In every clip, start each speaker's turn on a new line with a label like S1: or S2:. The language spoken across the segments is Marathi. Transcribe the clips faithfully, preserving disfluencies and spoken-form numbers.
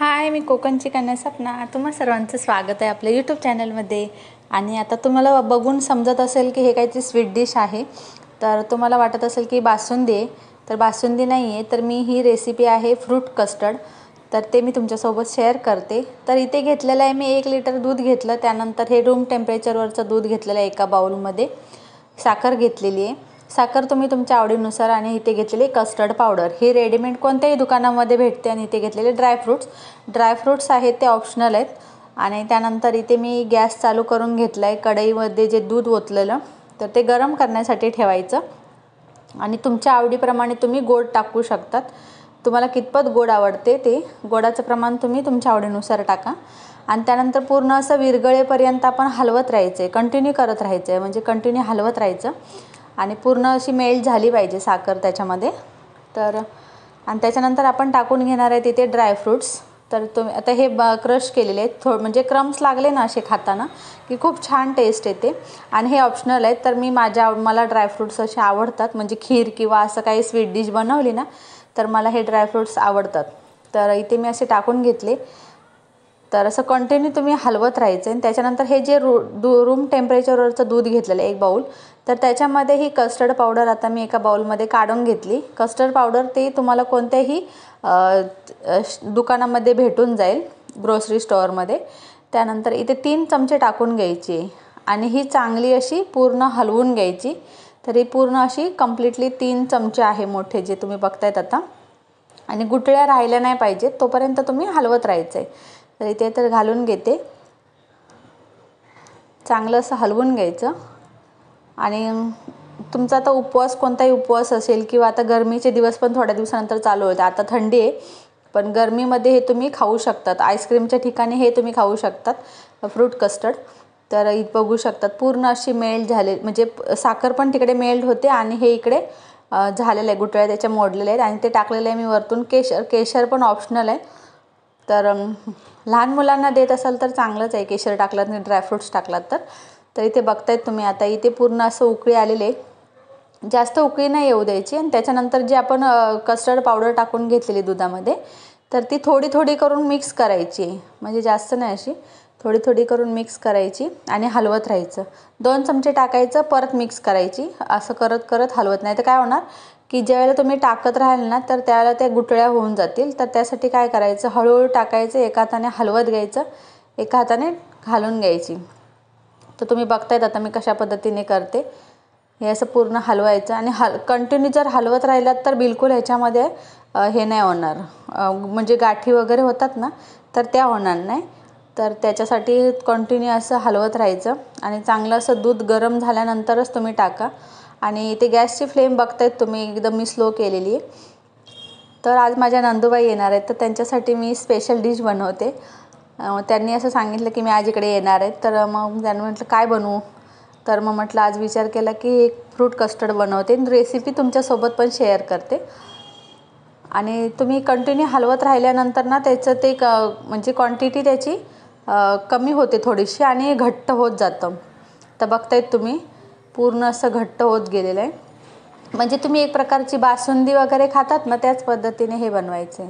S1: हाय, मी कोकणची कन्या सपना. तुम्हा सर्वांचं स्वागत आहे आपल्या यूट्यूब चॅनलमध्ये. आणि आता तुम्हाला बघून समजत असेल की हे काहीतरी स्वीट डिश आहे. तर तुम्हाला वाटत असेल की बासुंदी आहे, तर बासुंदी नाही आहे, तर मी ही रेसिपी आहे फ्रूट कस्टर्ड. तर ते मी तुमच्यासोबत शेअर करते. तर इथे घेतलेलं आहे मी एक लिटर दूध घेतलं. त्यानंतर हे रूम टेम्परेचरवरचं दूध घेतलेलं आहे एका बाउलमध्ये. साखर घेतलेली आहे. साखर तुम्ही तुमच्या आवडीनुसार. आणि इथे घेतलेली कस्टर्ड पावडर. ही रेडीमेड कोणत्याही दुकानामध्ये भेटते. आणि इथे घेतलेले ड्रायफ्रूट्स ड्रायफ्रूट्स आहेत ते ऑप्शनल आहेत. आणि त्यानंतर इथे मी गॅस चालू करून घेतला आहे. कढईमध्ये जे दूध ओतलेलं तर ते गरम करण्यासाठी ठेवायचं. आणि तुमच्या आवडीप्रमाणे तुम्ही गोड टाकू शकतात. तुम्हाला कितपत गोड आवडते ते गोडाचं प्रमाण तुम्ही तुमच्या आवडीनुसार टाका. आणि त्यानंतर पूर्ण असं विरघळेपर्यंत आपण हलवत राहायचं आहे, कंटिन्यू करत राहायचं आहे. म्हणजे कंटिन्यू हलवत राहायचं आणि पूर्ण अशी मेल्ट झाली पाहिजे साखर त्याच्यामध्ये. तर आणि त्याच्यानंतर आपण टाकून घेणार आहे तिथे ड्रायफ्रूट्स. तर तुम्ही आता हे ब क्रश केलेले आहेत. थो म्हणजे क्रम्स लागले ना असे खाताना की खूप छान टेस्ट येते. आणि हे ऑप्शनल आहेत. तर मी माझ्या मला ड्रायफ्रूट्स असे आवडतात. म्हणजे खीर किंवा असं काही स्वीट डिश बनवली ना तर मला हे ड्रायफ्रूट्स आवडतात. तर इथे मी असे टाकून घेतले. तर असं कंटिन्यू तुम्ही हलवत राहायचं. आणि त्याच्यानंतर हे जे रू दू रूम टेम्परेचरवरचं दूध घेतलेलं एक बाऊल, तर त्याच्यामध्ये ही कस्टर्ड पावडर आता मी एका बाऊलमध्ये काढून घेतली. कस्टर्ड पावडर ते तुम्हाला कोणत्याही दुकानामध्ये भेटून जाईल, ग्रोसरी स्टोअरमध्ये. त्यानंतर इथे तीन चमचे टाकून घ्यायची आणि ही चांगली अशी पूर्ण हलवून घ्यायची. तर ही पूर्ण अशी कम्प्लिटली तीन चमचे आहे मोठे जे तुम्ही बघतायत आता. आणि गुठळ्या राहिल्या नाही पाहिजेत तोपर्यंत तुम्ही हलवत राहायचं आहे. तर इथे तर घालून घेते. चांगलं असं हलवून घ्यायचं. आणि तुमचा आता उपवास कोणताही उपवास असेल किंवा आता गरमीचे दिवस पण थोड्या दिवसानंतर चालू होते. आता थंडी आहे पण गरमीमध्ये हे तुम्ही खाऊ शकतात. आईस्क्रीमच्या ठिकाणी हे तुम्ही खाऊ शकतात फ्रूट कस्टर्ड. तर इथे बघू शकतात पूर्ण अशी मेल्ट झाले, म्हणजे साखर पण तिकडे मेल्ट होते आणि हे इकडे झालेलं आहे, गुठळ्या त्याच्या मोडलेले आहेत. आणि ते टाकलेलं आहे मी वरतून केशर. केशर पण ऑप्शनल आहे. तर लहान मुलांना देत असाल तर चांगलंच आहे केशर टाकलात आणि ड्रायफ्रूट्स टाकलात तर. तर इथे बघतायत तुम्ही आता इथे पूर्ण असं उकळी आलेले आहे. जास्त उकळी नाही येऊ द्यायची. आणि त्याच्यानंतर जे आपण कस्टर्ड पावडर टाकून घेतलेली दुधामध्ये तर ती थोडी थोडी करून मिक्स करायची. म्हणजे जास्त नाही, अशी थोडी थोडी करून मिक्स करायची आणि हलवत राहायचं. दोन चमचे टाकायचं, परत मिक्स करायची. असं करत करत हलवत. नाही तर काय होणार की ज्यावेळेला तुम्ही टाकत राहाल ना तर त्यावेळेला त्या गुठळ्या होऊन जातील. तर त्यासाठी काय करायचं, हळूहळू टाकायचं, एका हाताने हलवत घ्यायचं, एका हाताने घालून घ्यायची. तर तुम्ही बघतायत आता मी कशा पद्धतीने करते. हे असं पूर्ण हलवायचं आणि हल कंटिन्यू जर हलवत राहिलात तर बिलकुल ह्याच्यामध्ये हे नाही होणार, म्हणजे गाठी वगैरे होतात ना तर त्या होणार नाही. तर त्याच्यासाठी कंटिन्यू असं हलवत राहायचं. आणि चांगलं असं दूध गरम झाल्यानंतरच तुम्ही टाका. आणि ते गॅसची फ्लेम बघतायत तुम्ही एकदम मी स्लो केलेली आहे. तर आज माझ्या नंदूबाई येणार आहेत तर त्यांच्यासाठी मी स्पेशल डिश बनवते. त्यांनी असं सांगितलं की मी आज इकडे येणार आहे. तर मग त्यांनी म्हटलं काय बनवू. तर मग म्हटलं आज विचार केला की एक फ्रूट कस्टर्ड बनवते. रेसिपी तुमच्यासोबत पण शेअर करते. आणि तुम्ही कंटिन्यू हलवत राहिल्यानंतर ना त्याचं ते क म्हणजे क्वांटिटी त्याची कमी होते थोडीशी आणि घट्ट होत जातं. तर बघतायत तुम्ही पूर्ण असं घट्ट होत गेलेलं आहे. म्हणजे तुम्ही एक प्रकारची बासुंदी वगैरे खातात ना त्याच पद्धतीने हे बनवायचे.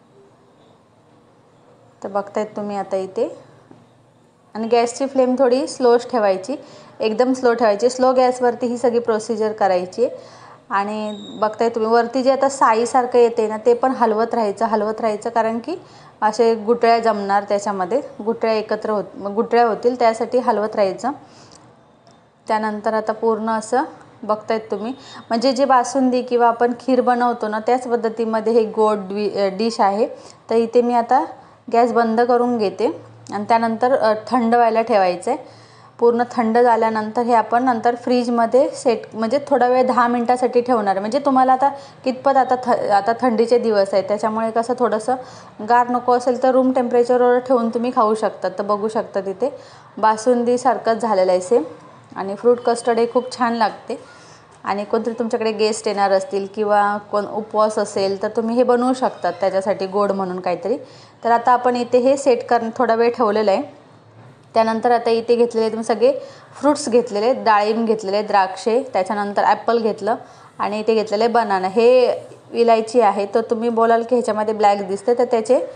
S1: तर बघतायत तुम्ही आता इथे. आणि गॅसची फ्लेम थोडी स्लोच ठेवायची, एकदम स्लो ठेवायची. स्लो गॅसवरती ही सगळी प्रोसिजर करायची. आणि बघताय तुम्ही वरती जे आता साईसारखं येते ना ते पण हलवत राहायचं हलवत राहायचं कारण की असे गुठळ्या जमणार त्याच्यामध्ये, गुठळ्या एकत्र होत गुठळ्या होतील त्यासाठी हलवत राहायचं. त्यानंतर आता पूर्ण असं बघतायत तुम्ही, म्हणजे जे बासुंदी किंवा आपण खीर बनवतो ना त्याच पद्धतीमध्ये हे गोड डिश आहे. तर इथे मी आता गॅस बंद करून घेते. आणि त्यानंतर थंड व्हायला ठेवायचं आहे. पूर्ण थंड झाल्यानंतर हे आपण नंतर फ्रीजमध्ये सेट म्हणजे थोडा वेळ दहा मिनटासाठी ठेवणार. म्हणजे तुम्हाला आता कितपत आता थ आता थंडीचे दिवस आहेत त्याच्यामुळे कसं थोडंसं गार नको असेल तर रूम टेम्परेचरवर ठेवून तुम्ही खाऊ शकतात. तर बघू शकता तिथे बासुंदीसारखंच झालेलं आहे सेम. आणि फ्रूट कस्टर्ड हे खूप छान लागते. आणि कोणतरी तुमच्याकडे गेस्ट येणार असतील किंवा कोण उपवास असेल तर तुम्ही हे बनवू शकतात त्याच्यासाठी गोड म्हणून काहीतरी. तर आता आपण इथे हे सेट कर थोडा वेळ ठेवलेलं आहे. त्यानंतर आता इथे घेतलेले तुम्ही सगळे फ्रूट्स घेतलेले, डाळिंब घेतलेले, द्राक्षे, त्याच्यानंतर ॲपल घेतलं आणि इथे घेतलेले बनाना. हे इलायची आहे. तर तुम्ही बोलाल की ह्याच्यामध्ये ब्लॅक दिसते तर त्याचे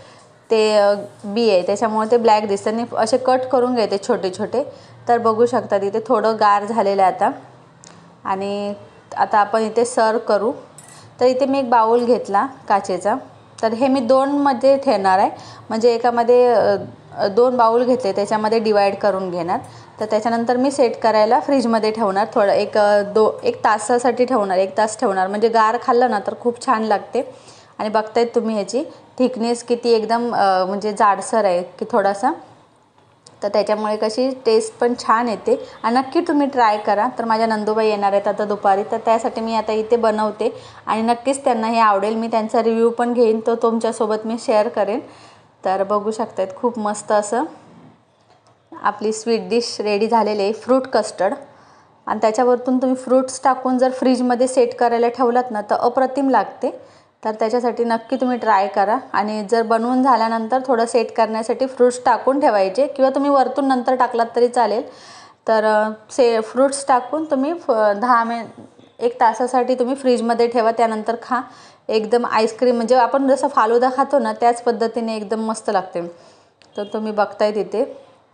S1: ते बी आहे त्याच्यामुळे ते ब्लॅक दिसतं आणि असे कट करून घ्यायचे छोटे छोटे. तर बघू शकता इथे थोडं गार झालेलं आहे आता. आणि आता आपण इथे सर्व करू. तर इथे मी एक बाउल घेतला काचेचा. तर हे मी दोनमध्ये ठेवणार आहे, म्हणजे एकामध्ये दोन बाउल घेतले त्याच्यामध्ये डिवाईड करून घेणार. तर त्याच्यानंतर मी सेट करायला फ्रीजमध्ये ठेवणार. थोडं एक दो एक तासासाठी ठेवणार, एक तास ठेवणार, म्हणजे गार खाल्लं ना तर खूप छान लागते. आणि बघतायत तुम्ही ह्याची थिकनेस किती एकदम म्हणजे जाडसर आहे की थोडासा. तर त्याच्यामुळे कशी टेस्ट पण छान येते. आणि नक्की तुम्ही ट्राय करा. तर माझ्या नंदूबाई येणार आहेत आता दुपारी, तर त्यासाठी मी आता इथे बनवते आणि नक्कीच त्यांना हे आवडेल. मी त्यांचा रिव्ह्यू पण घेईन, तो तुमच्यासोबत मी शेअर करेन. तर बघू शकतायत खूप मस्त असं आपली स्वीट डिश रेडी झालेली आहे, फ्रूट कस्टर्ड. आणि त्याच्यावरतून तुम्ही फ्रूट्स टाकून जर फ्रीजमध्ये सेट करायला ठेवलात ना तर अप्रतिम लागते. तर त्याच्यासाठी नक्की तुम्ही ट्राय करा. आणि जर बनवून झाल्यानंतर थोडं सेट करण्यासाठी फ्रूट्स टाकून ठेवायचे किंवा तुम्ही वरतून नंतर टाकलात तरी चालेल. तर से फ्रूट्स टाकून तुम्ही फ दहा मिनिट एक तासासाठी तुम्ही फ्रीजमध्ये ठेवा, त्यानंतर खा. एकदम आईस्क्रीम म्हणजे आपण जसं फालुदा खातो ना त्याच पद्धतीने एकदम मस्त लागते. तर तुम्ही बघताय तिथे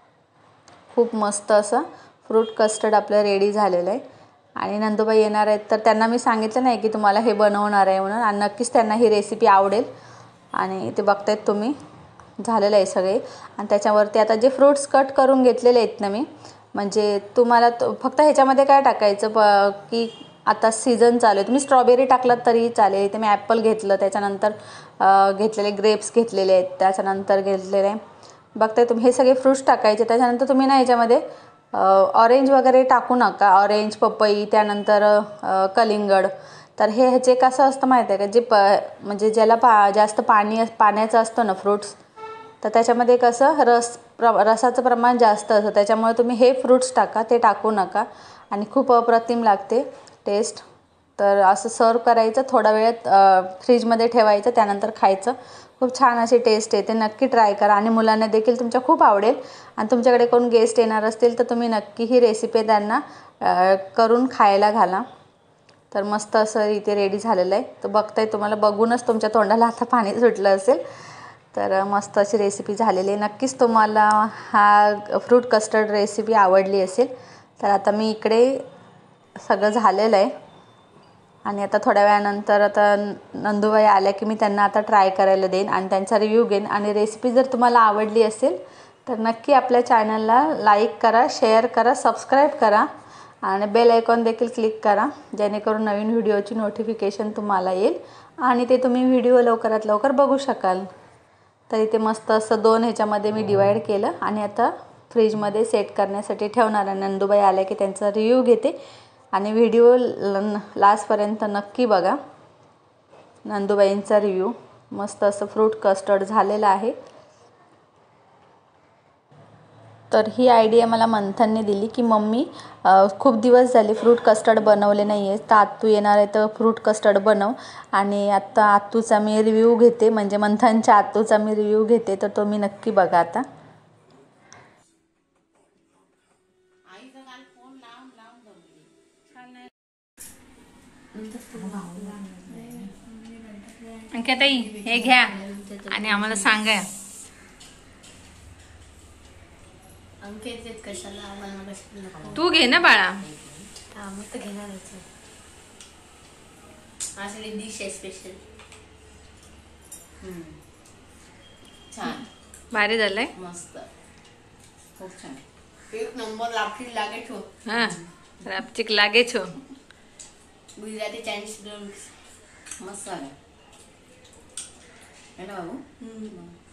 S1: खूप मस्त असं फ्रूट कस्टर्ड आपलं रेडी झालेलं आहे. आणि नंदूबाई येणार आहेत तर त्यांना मी सांगितलं नाही की तुम्हाला हे बनवणार आहे म्हणून, आणि नक्कीच त्यांना ही रेसिपी आवडेल. आणि ते बघतायत तुम्ही झालेलं आहे सगळे. आणि त्याच्यावरती आता जे फ्रूट्स कट करून घेतलेले आहेत ना मी, म्हणजे तुम्हाला फक्त ह्याच्यामध्ये काय टाकायचं प की आता सीझन चालू आहे, तुम्ही स्ट्रॉबेरी टाकलात तरीही चालेल. इथे मी ॲपल घेतलं, त्याच्यानंतर घेतलेले ग्रेप्स घेतलेले आहेत, त्याच्यानंतर घेतलेले बघताय तुम्ही हे सगळे फ्रूट्स टाकायचे. त्याच्यानंतर तुम्ही ना ह्याच्यामध्ये ऑरेंज वगैरे टाकू नका, ऑरेंज पपई त्यानंतर कलिंगड. तर हे ह्याचे कसं असतं माहिती आहे का, जे प म्हणजे ज्याला पा जास्त पाणी पाण्याचं असतं ना फ्रूट्स, तर त्याच्यामध्ये कसं रस प्र रसाचं प्रमाण जास्त असतं. त्याच्यामुळे तुम्ही हे फ्रूट्स टाका, ते टाकू नका. आणि खूप अप्रतिम लागते टेस्ट. तर असं सर्व करायचं, थोडा वेळात फ्रीजमध्ये ठेवायचं, त्यानंतर खायचं. खूप छान अशी टेस्ट येते. नक्की ट्राय करा आणि मुलांना देखील तुमच्या खूप आवडेल. आणि तुमच्याकडे कोण गेस्ट येणार असतील तर तुम्ही नक्की ही रेसिपी त्यांना करून खायला घाला. तर मस्त असं इथे रेडी झालेलं आहे. तर बघताय तुम्हाला बघूनच तुमच्या तोंडाला आता पाणी सुटलं असेल. तर मस्त अशी रेसिपी झालेली आहे. नक्कीच तुम्हाला हा फ्रूट कस्टर्ड रेसिपी आवडली असेल. तर आता मी इकडे सगळं झालेलं आहे आणि आता थोड्या वेळानंतर आता नंदूबाई आल्या की मी त्यांना आता ट्राय करायला देईन आणि त्यांचा रिव्ह्यू घेईन. आणि रेसिपी जर तुम्हाला आवडली असेल तर नक्की आपल्या चॅनलला लाईक करा, शेअर करा, सबस्क्राईब करा आणि बेल आयकॉन देखील क्लिक करा, जेणेकरून नवीन व्हिडिओची नोटिफिकेशन तुम्हाला येईल आणि ते तुम्ही व्हिडिओ लवकरात लवकर बघू शकाल. तर इथे मस्त असं दोन ह्याच्यामध्ये मी डिवाईड केलं आणि आता फ्रीजमध्ये सेट करण्यासाठी ठेवणार आहे. नंदूबाई आल्या की त्यांचा रिव्ह्यू घेते आणि व्हिडिओ लास्टपर्यंत नक्की बघा. नंदूबाईंचा रिव्ह्यू मस्त असं फ्रूट कस्टर्ड झालेलं आहे. तर ही आयडिया मला मंथनने दिली की मम्मी खूप दिवस झाले फ्रूट कस्टर्ड बनवले नाही आहे, तर आत्तू येणार आहे तर फ्रूट कस्टर्ड बनव. आणि आत्ता आत्तूचा मी रिव्ह्यू घेते, म्हणजे मंथनच्या आत्तूचा मी रिव्ह्यू घेते, तर तो मी नक्की बघा आता. अंकिताई हे घ्या आणि आम्हाला सांगा. तू घे ना बाळा.
S2: डिश आहे स्पेशल. छान
S1: भारी झालंय,
S2: मस्त खूप छान. एक नंबर लापची लागे छो.
S1: हा लापचिक लागे छो.
S2: गुजराती चायनीज नूडल्स मस्त आहे ना बाबू.